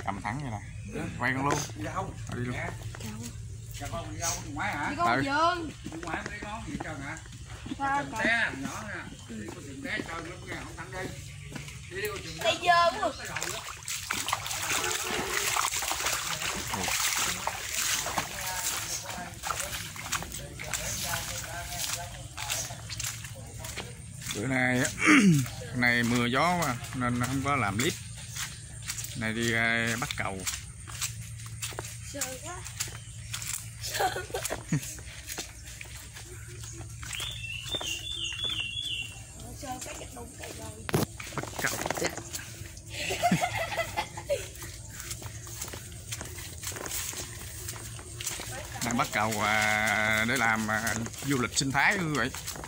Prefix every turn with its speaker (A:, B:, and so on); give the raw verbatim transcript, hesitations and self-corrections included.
A: cầm thẳng vậy nè. Quay con luôn.
B: Đi đâu?
A: Đi luôn.
B: Chào con đi đâu? Đi ngoài hả?
C: Đi con vườn.
B: Đi ngoài đi con gì trơn hả?
C: Sao
B: Trường
C: còn?
B: té nhỏ nè. Đi con trường té trơn lắm nha, không thắng đi. Đi đi con trường té.
C: Đi dơ quá.
A: Bữa nay này mưa gió mà, nên không có làm clip. Này đi uh, bắt cầu.
C: Sợ quá. Sợ quá. Sợ cái chặt đụng cây rồi.
A: Bắt cầu chết. Đang bắt cầu uh, để làm uh, du lịch sinh thái như vậy.